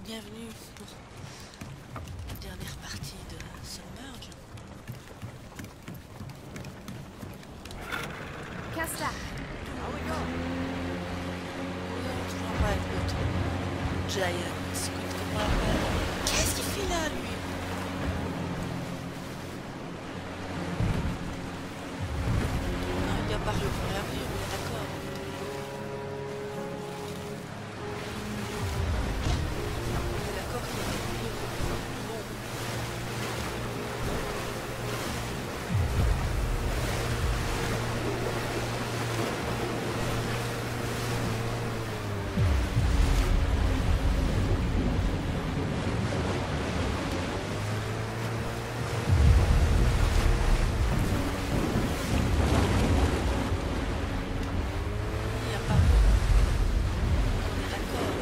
Bienvenue pour la dernière partie de Submerge. Casta. On va avec notre Giant Scott. Qu'est-ce qu'il fait là, lui? Non, il doit parler au fur et à mesure, on est d'accord. On est d'accord qu'il est mieux. Bon. Il n'y a pas. On est d'accord.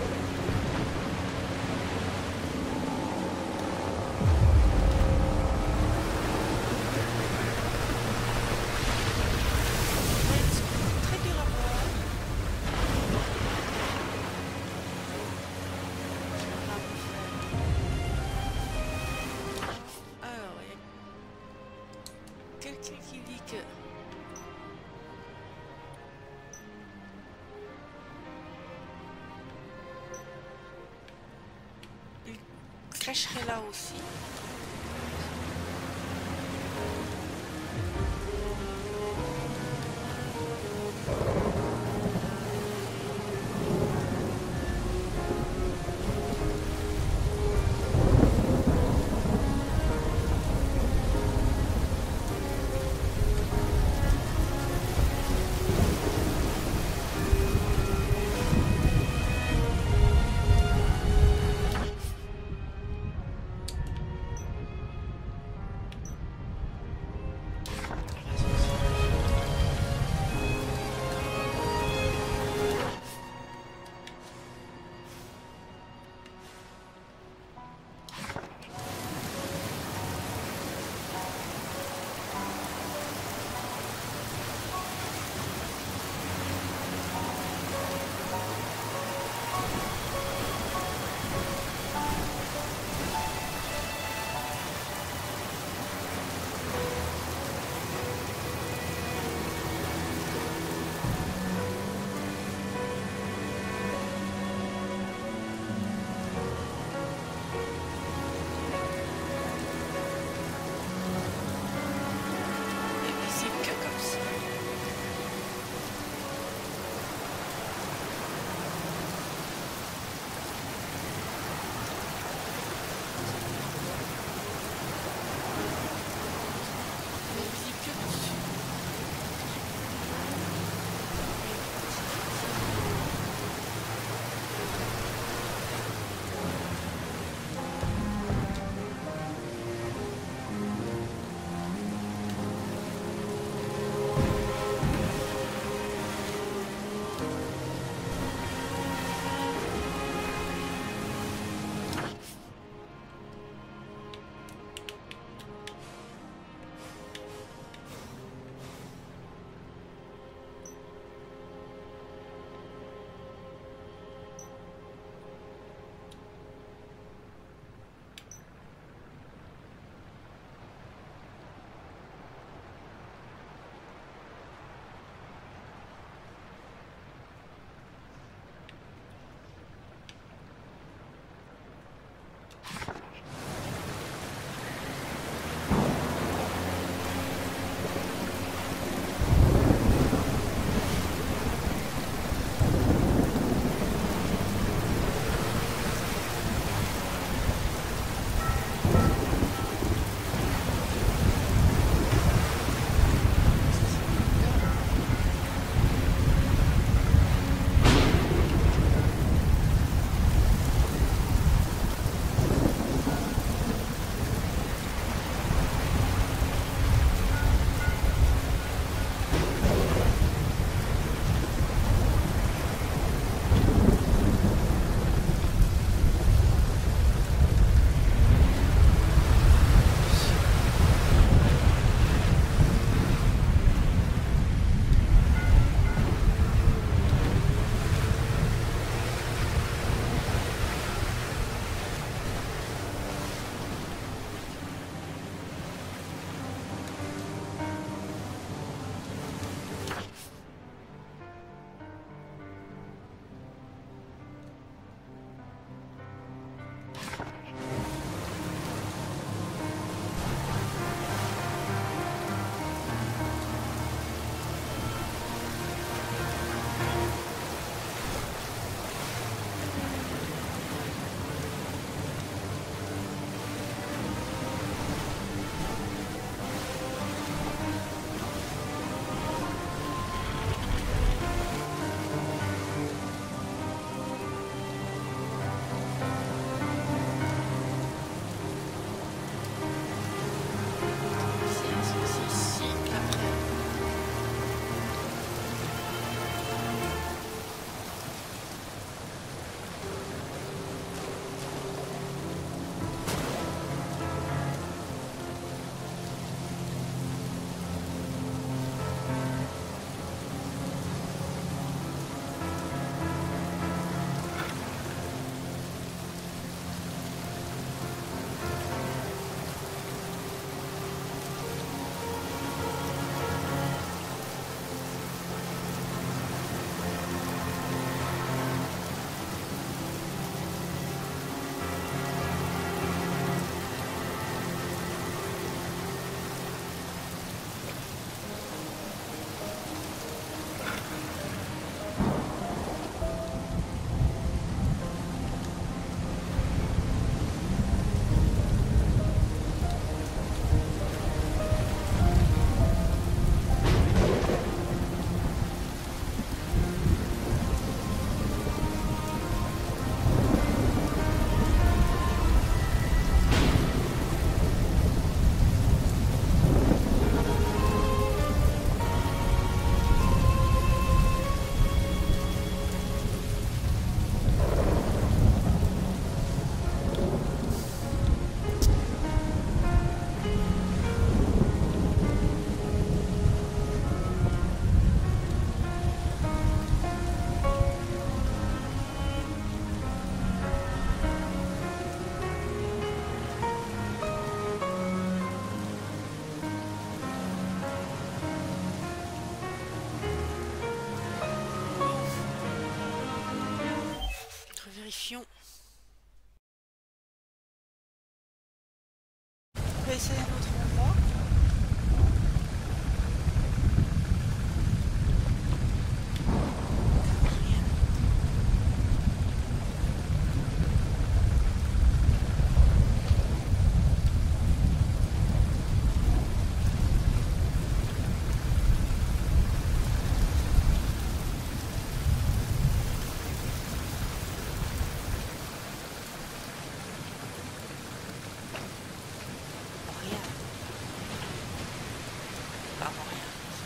Ouais, c'est très dur à voir. Alors, il y a quelqu'un qui dit que il crècherait là aussi. direction. On va essayer un autre endroit. Rien. Rien. Vraiment rien.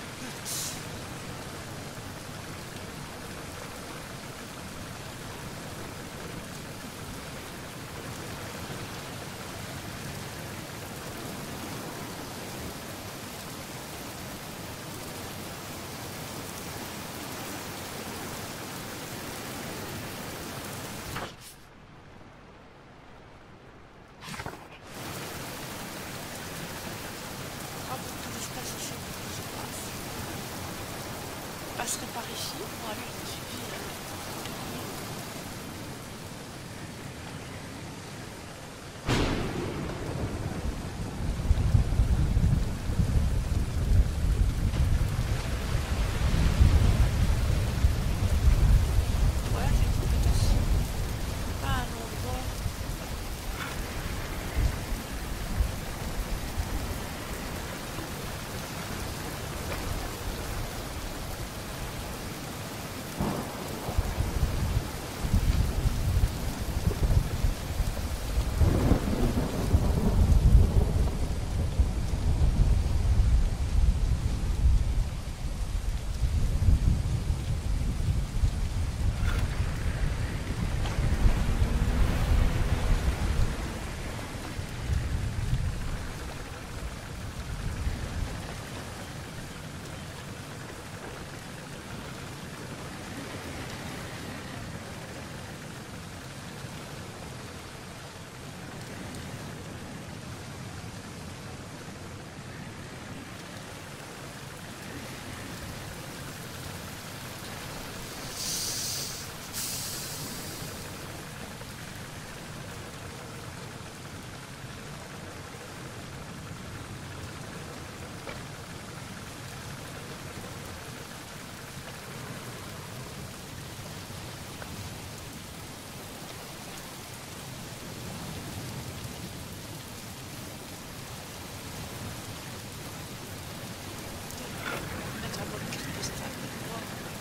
Ah, beaucoup d'espace ici, beaucoup d'espace. Je passerai par ici. Bon, allez, je me suis dit. Ouais, j'ai peut-être ici. Pas un endroit. Mettre en mode carte postale. Wow.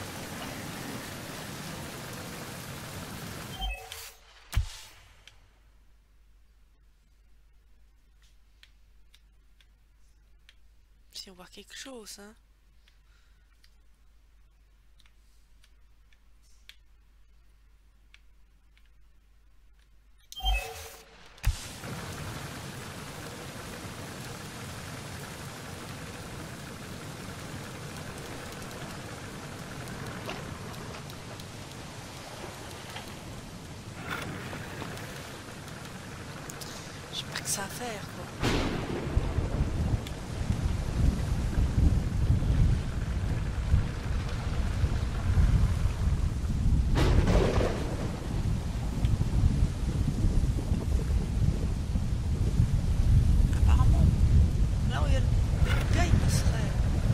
Si on voit quelque chose, hein. J'ai pas que ça à faire, quoi. Apparemment, là où il y a le gars, il passerait.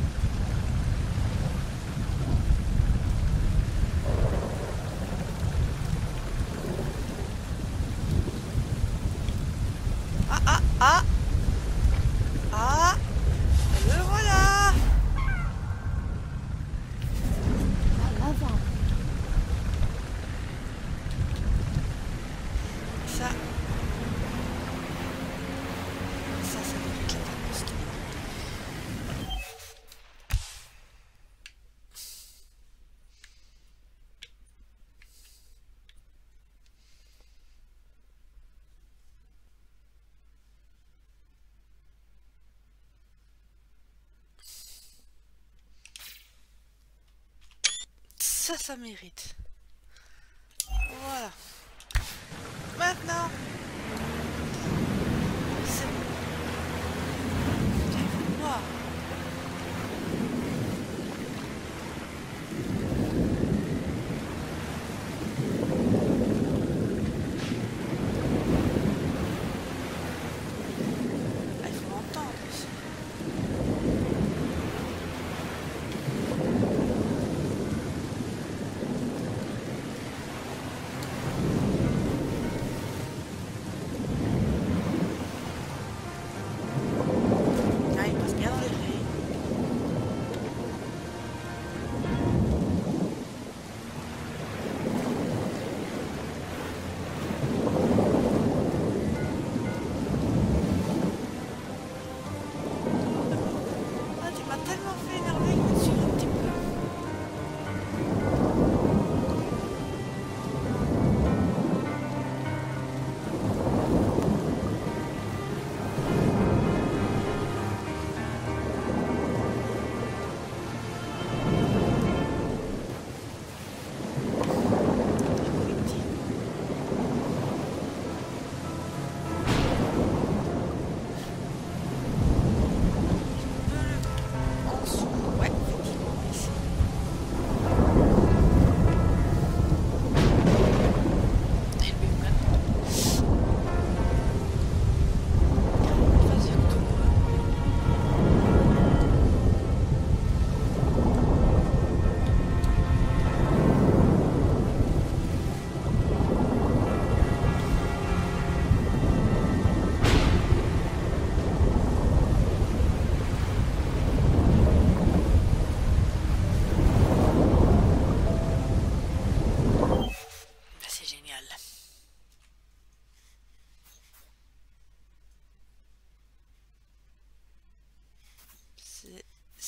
Ah, ah, ah! Ah! Et le voilà! À l'avant. Ça mérite la carte postale. Ça mérite. Voilà. Maintenant, c'est bon. Putain, il faut voir.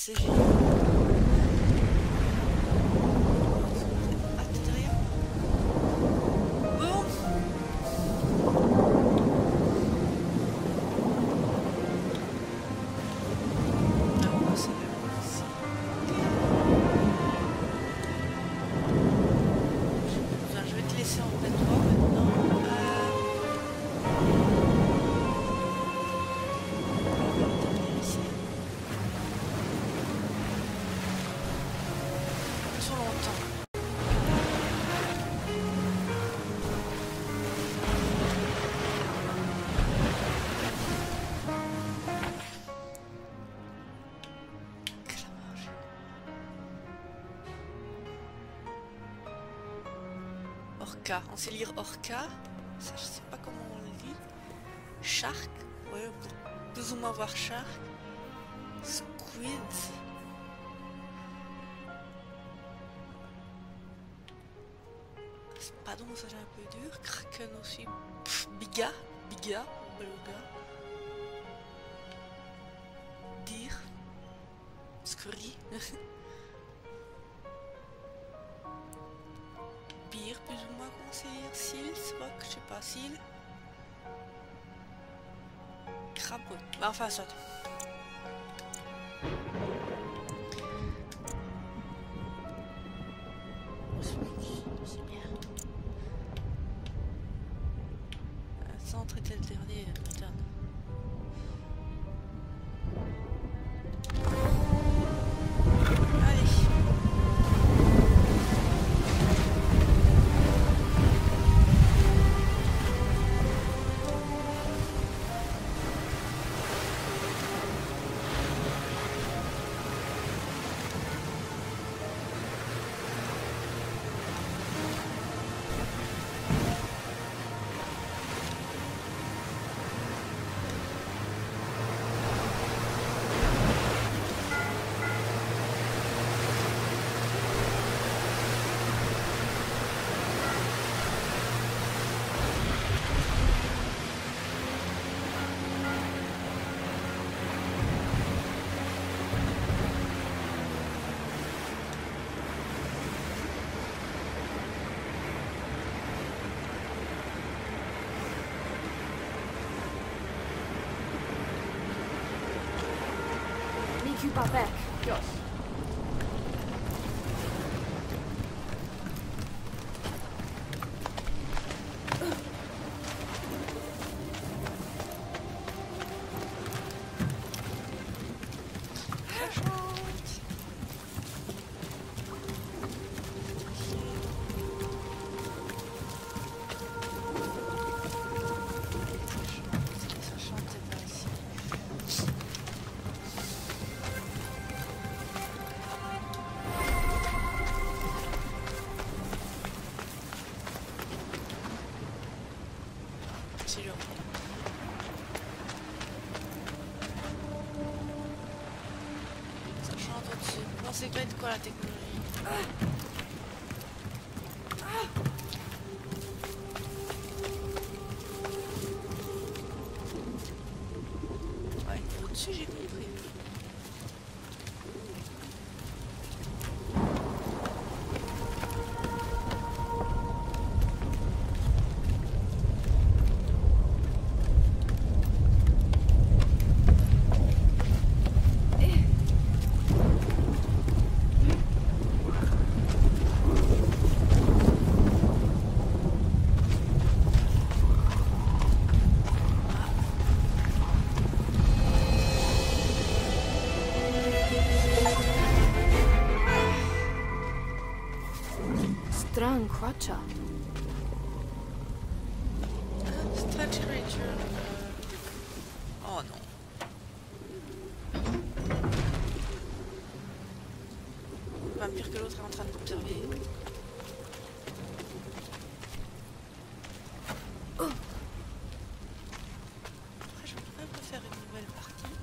C'est génial. Ah, t'es derrière moi. Bon. Ah, on va se faire ici. Je vais te laisser en vrai de toi maintenant. Ici. Sur longtemps. Orca, on sait lire Orca, ça je sais pas comment on le lit. Shark, ouais, on peut plus ou moins voir Shark. Squid. Pardon, ça j'ai un peu dur. Kraken aussi. Pff, Biga, beluga. Deer. Scurry. Pire, plus ou moins, comment c'est lire? Seal, rock, je sais pas, seal. Crapaud. Bah, enfin, soit. C'est bien. Centre était le dernier, putain. Pas back. Yes. Ça chante au-dessus. On sait pas de quoi la technologie. Ouais, au-dessus j'ai compris. Strong Quacha. Stretch creature. Oh non. Pas pire que l'autre est en train de m'observer. Après, je pourrais pas faire une nouvelle partie.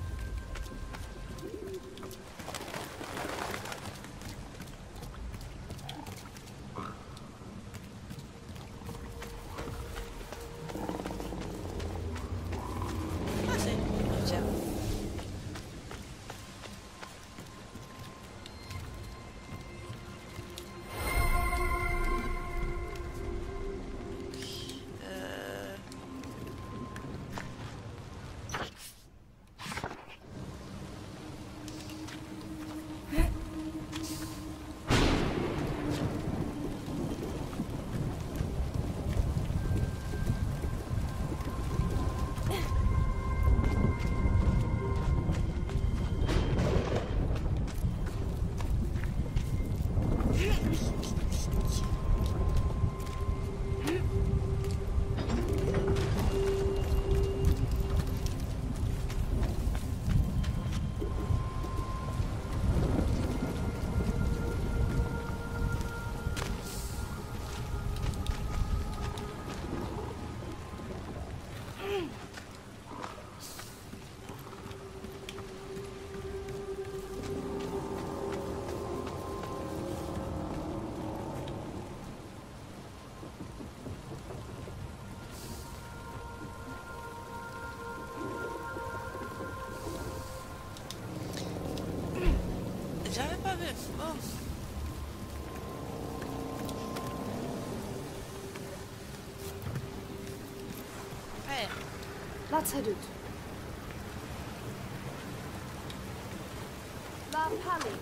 Let's head out. La palette.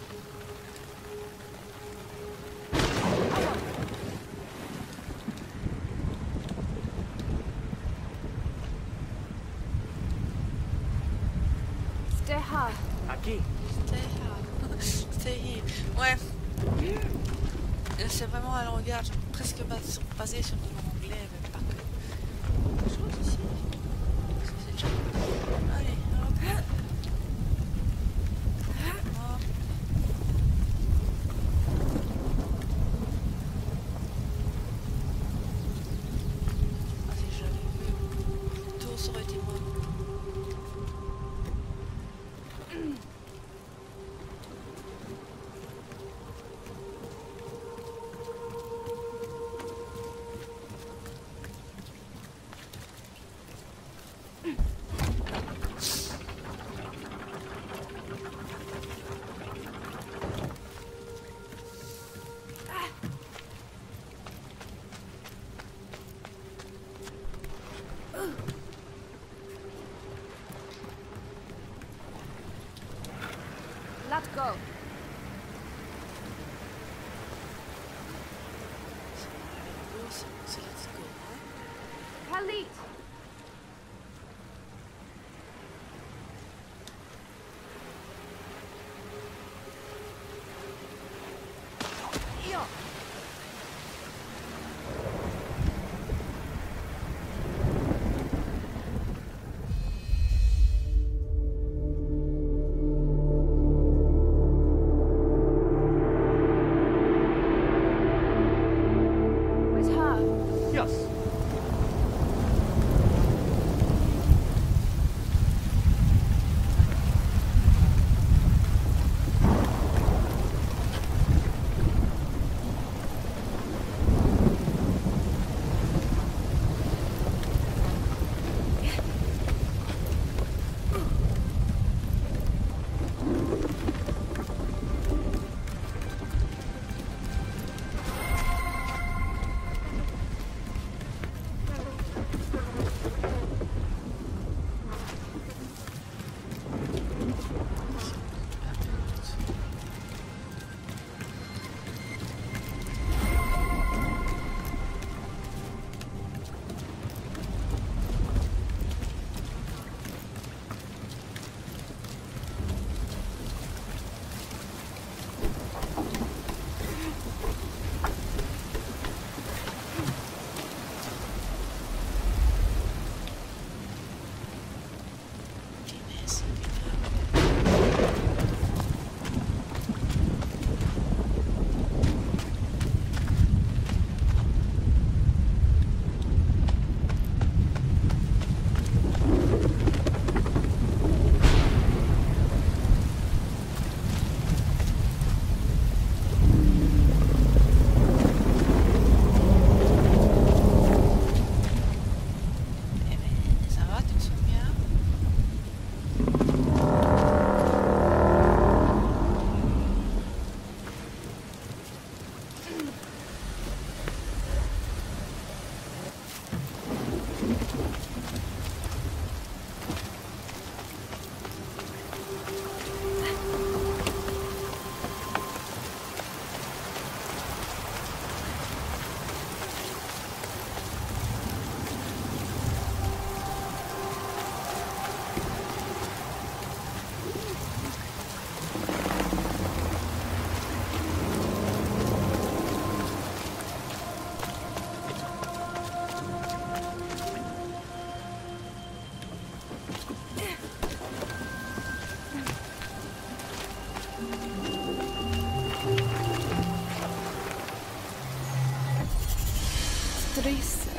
Stay high. Aquí. Stay here. Ouais. C'est vraiment un langage presque basé sur l'anglais, mais pas que. Je crois que ici. C'est déjà. Allez, hop. Hop. Ah, si j'avais vu le tour, ça aurait été moi. Let's go. C'est let's go, hein. Khalid. Yo. Where's her? Yes. Triste.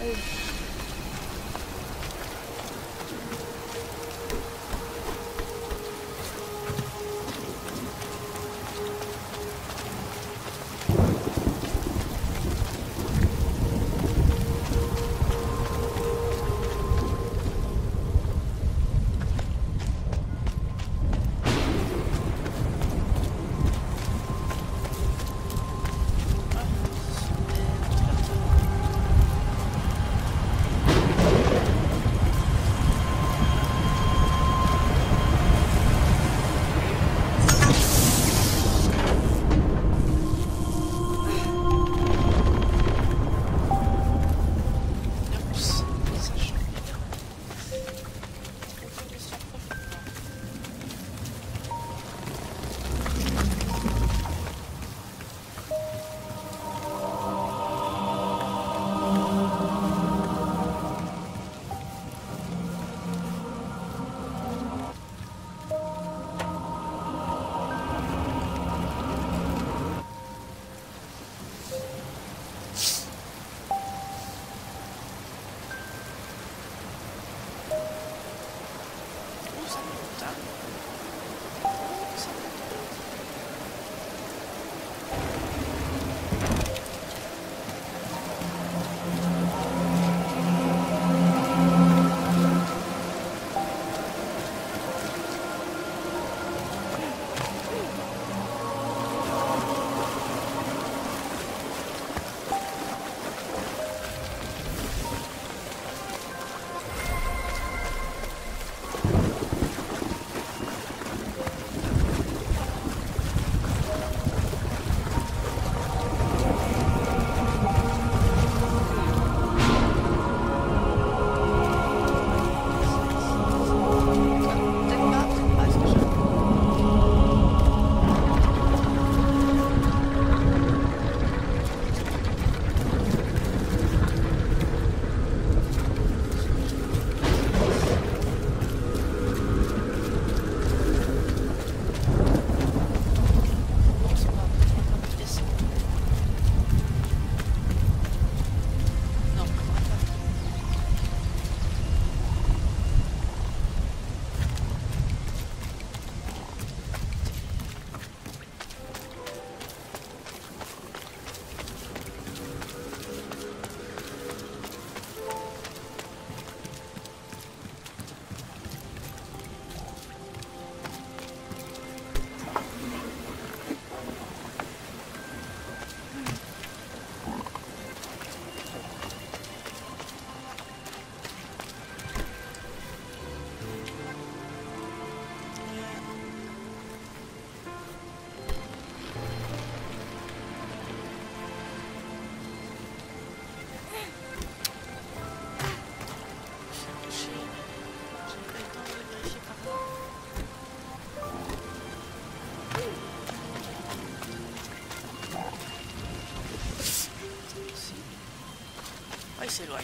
Ah, il s'éloigne.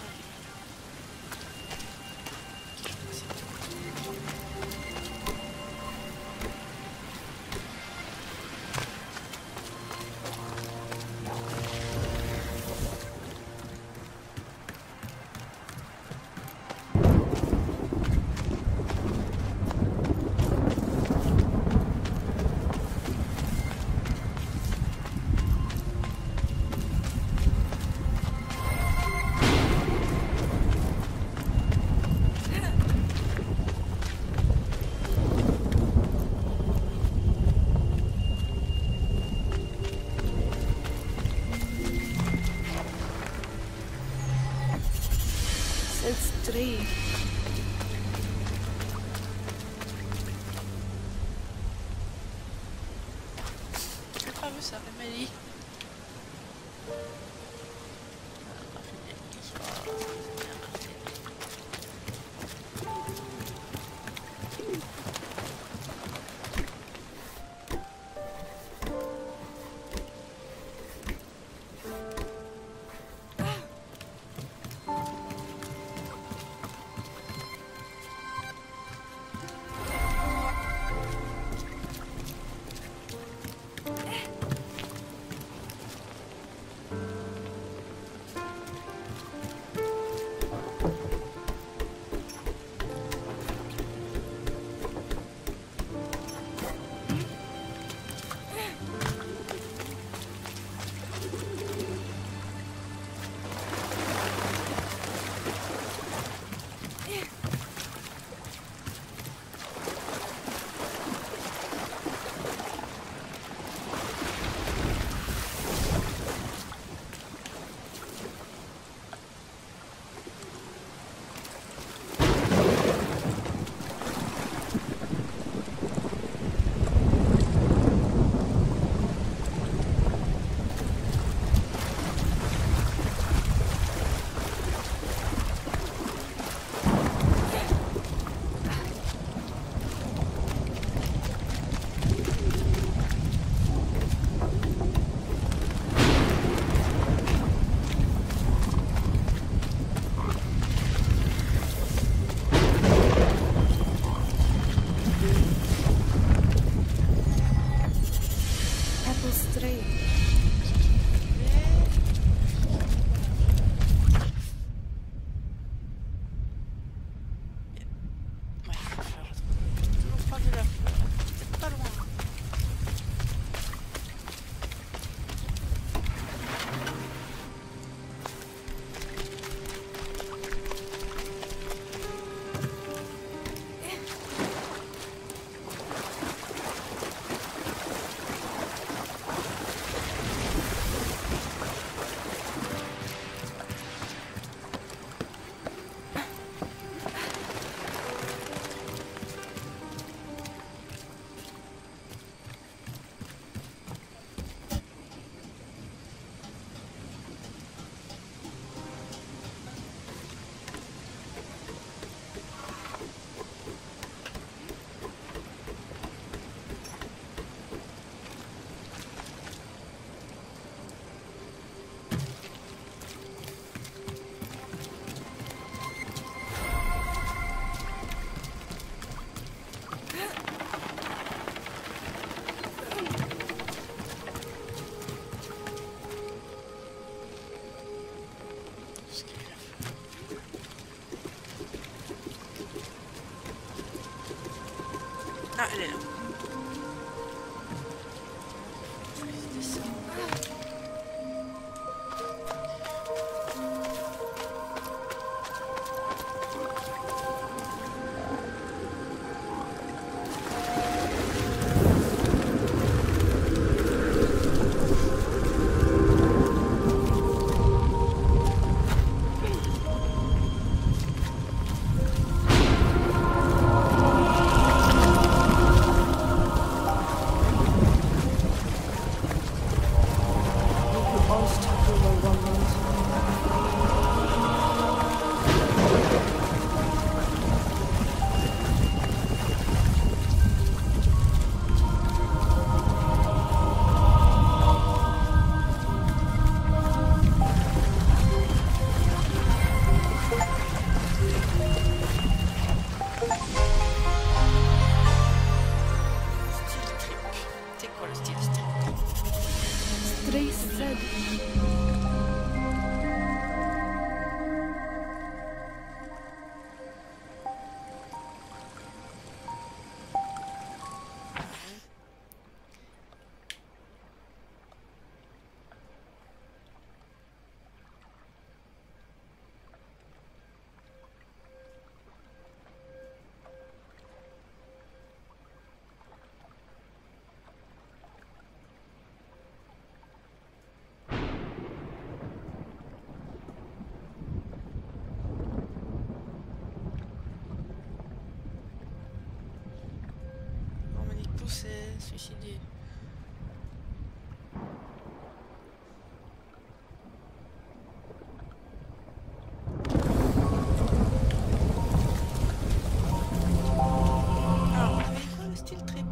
It's 3. J'ai pas vu ça, Emily. Ah, elle est là. suicider. Alors, vous avez quoi le style trip?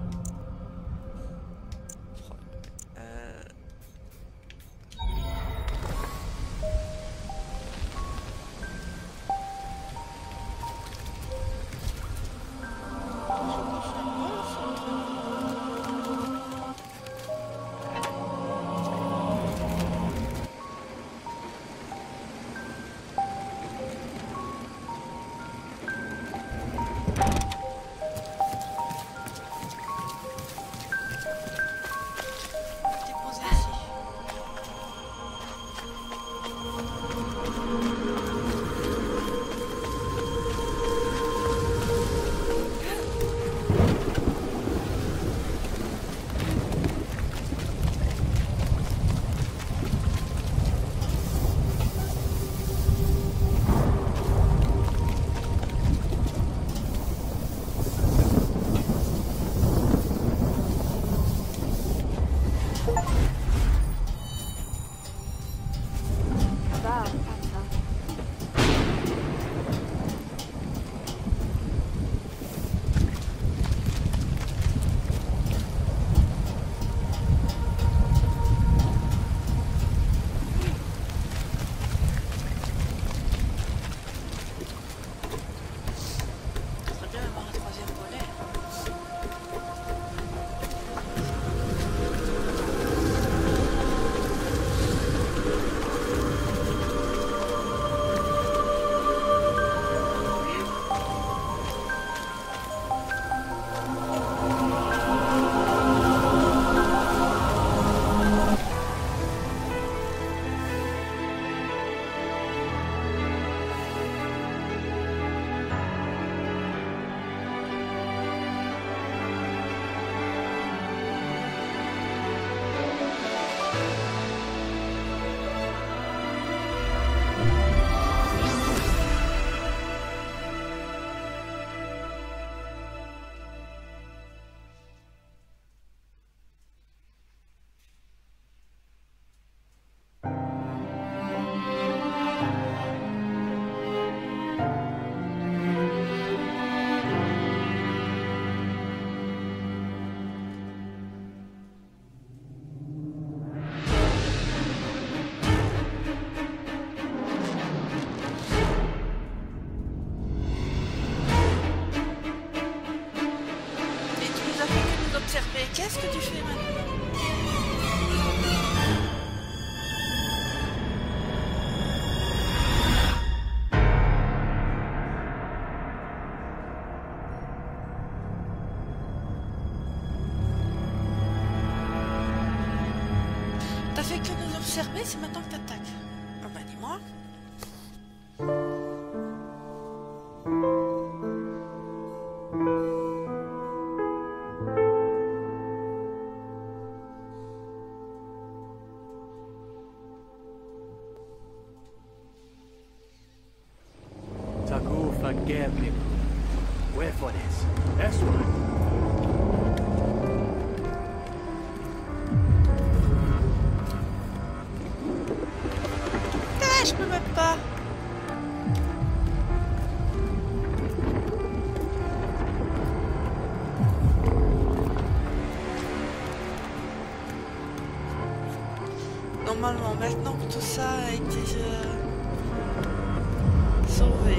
Qu'est-ce que tu fais maintenant? T'as fait que nous observer, c'est maintenant que t'attaques. Ah bah dis-moi. Forgive me. Wait for this. That's right. Ah, je peux même pas. Normalement, maintenant que tout ça a été sauvé.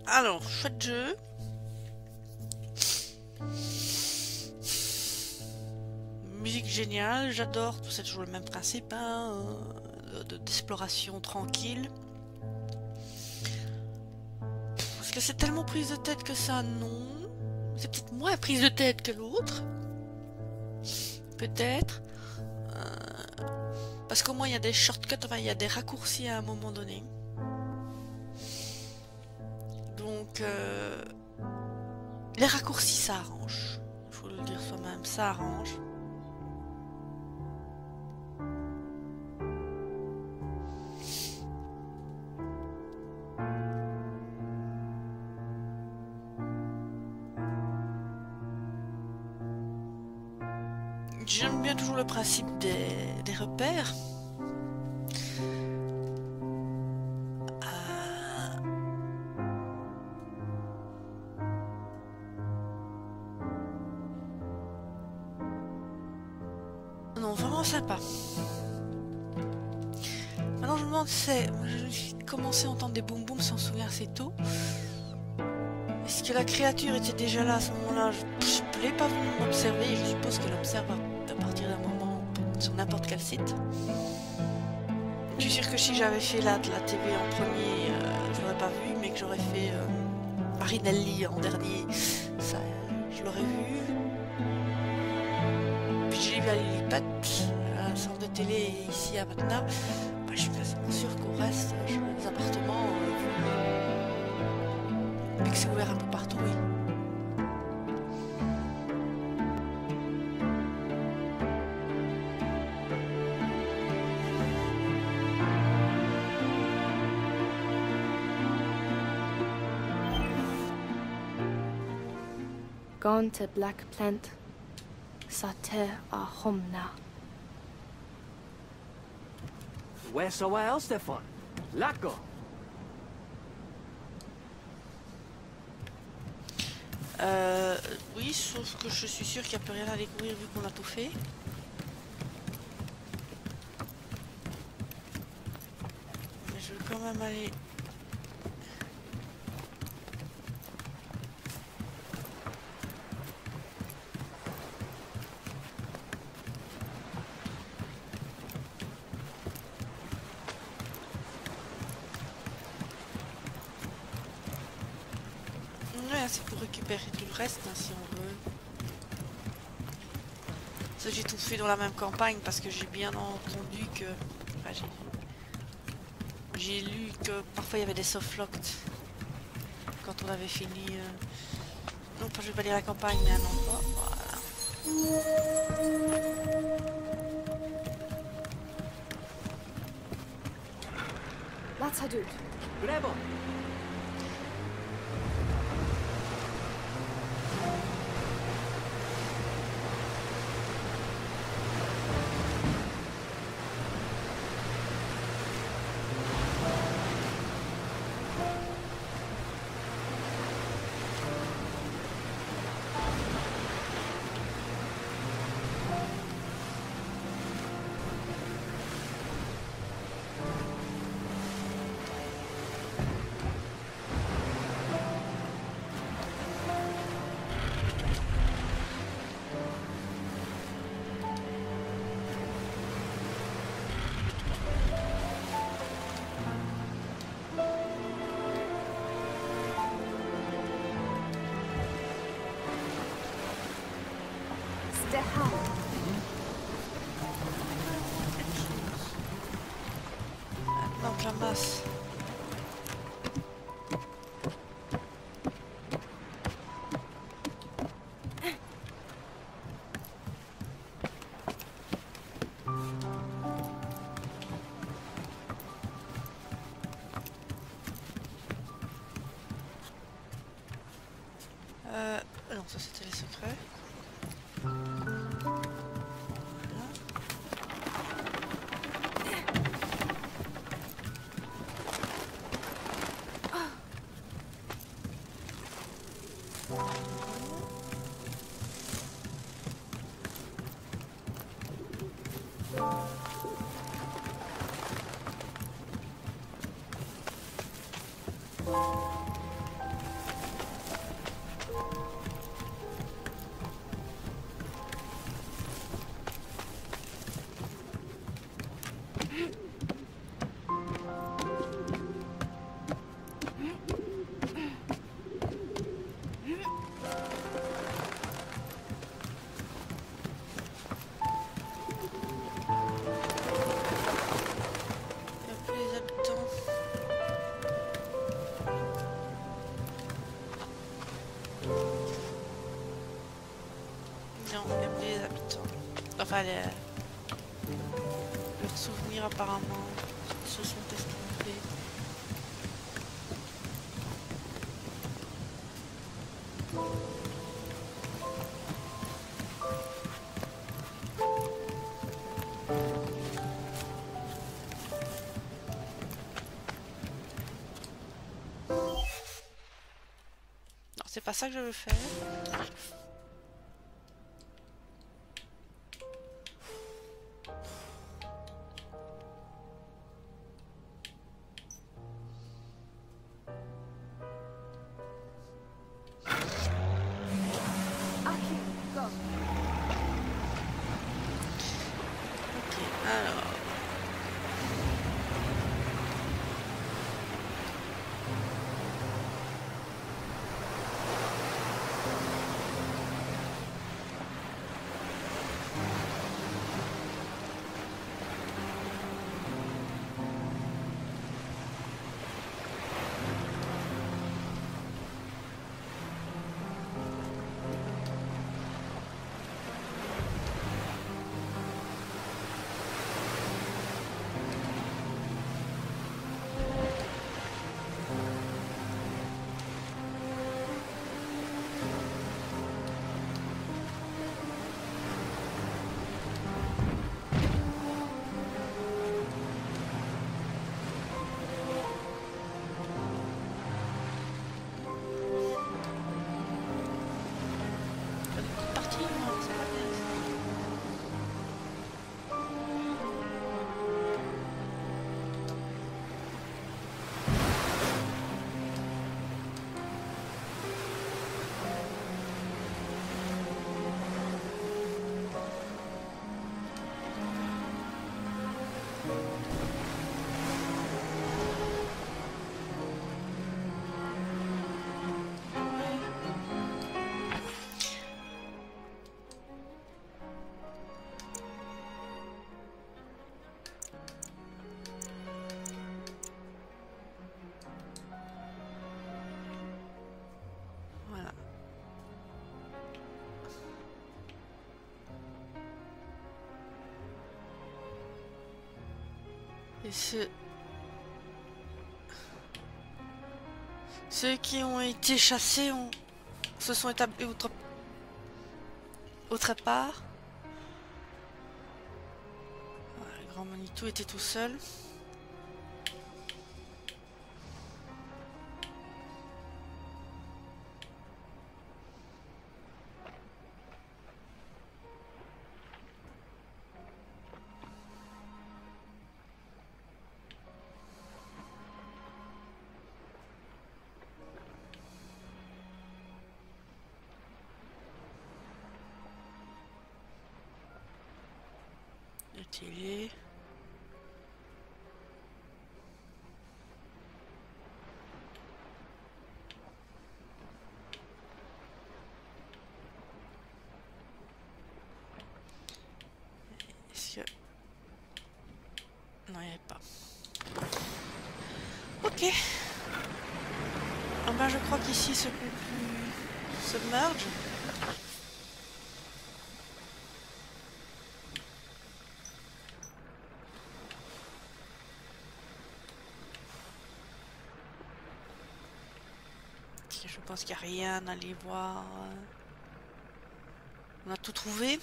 Alors, chouette jeu. Musique géniale, j'adore. C'est toujours le même principe, hein, d'exploration tranquille. Est-ce que c'est tellement prise de tête que ça? Non. C'est peut-être moins prise de tête que l'autre. Peut-être. Parce qu'au moins il y a des shortcuts, enfin il y a des raccourcis à un moment donné. Donc les raccourcis ça arrange. Il faut le dire soi-même, ça arrange. J'aime bien toujours le principe des repères. Non, vraiment sympa. Maintenant je me demande, j'ai commencé à entendre des boum boum sans souvenir assez tôt. Est-ce que la créature était déjà là à ce moment-là? Je ne l'ai pas vu m'observer et je suppose qu'elle observe à partir d'un moment sur n'importe quel site. Je suis sûre que si j'avais fait la TV en premier, je l'aurais pas vu, mais que j'aurais fait Marinelli en dernier, ça, je l'aurais vu. Puis j'ai vu à Lilliput, à la sorte de télé ici à Patna. Bah, je suis quasiment sûre qu'au reste, les appartements, vu que c'est ouvert un peu partout, oui. Gone to Black Plant. Sater a Homna. Where's somewhere else, Stefan? Laco. Oui, sauf que je suis sûre qu'il n'y a plus rien à découvrir vu qu'on a tout fait. Mais je vais quand même aller... Ouais, c'est pour récupérer tout le reste, hein, si on veut. Ça, j'ai tout fait dans la même campagne parce que j'ai bien entendu que... Enfin, j'ai lu que parfois il y avait des softlocked quand on avait fini... Non, pas, je vais pas lire la campagne, mais un endroit. Voilà. That's Hadood. Bravo. Donc la masse. Non, ça c'était les secrets. Enfin, leurs souvenirs apparemment se sont estompés. Non, c'est pas ça que je veux faire. Alors. Et ceux qui ont été chassés se sont établis autre part. Voilà, le grand Manitou était tout seul. Télé. Est-ce que... Non, il n'y avait pas. Ok. Ah ben, je crois qu'ici se conclut Submerge. Je pense qu'il n'y a rien à aller voir. On a tout trouvé.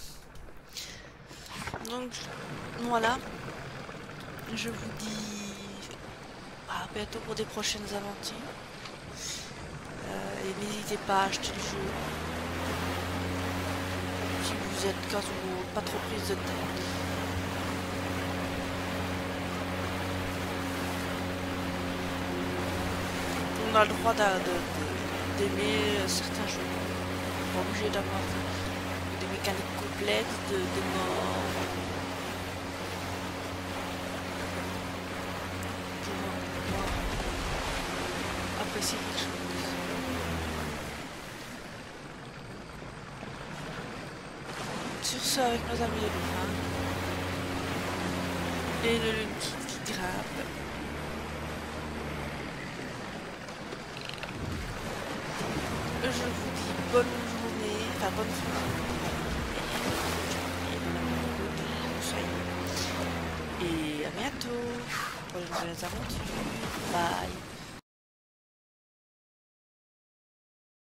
Donc voilà. Je vous dis à bientôt pour des prochaines aventures. Et n'hésitez pas à acheter le jeu. Si vous êtes quasiment pas trop prise de tête. On a le droit d'aimer certains jeux. Pas obligé d'avoir des mécaniques complexes, des morts. Pour pouvoir apprécier quelque chose. Sur ce, avec nos amis les dauphins. Et le lune qui grimpe. Je vous dis bonne journée, enfin bonne soirée. Et bonne journée. bientôt pour de nouvelles aventures. Bye.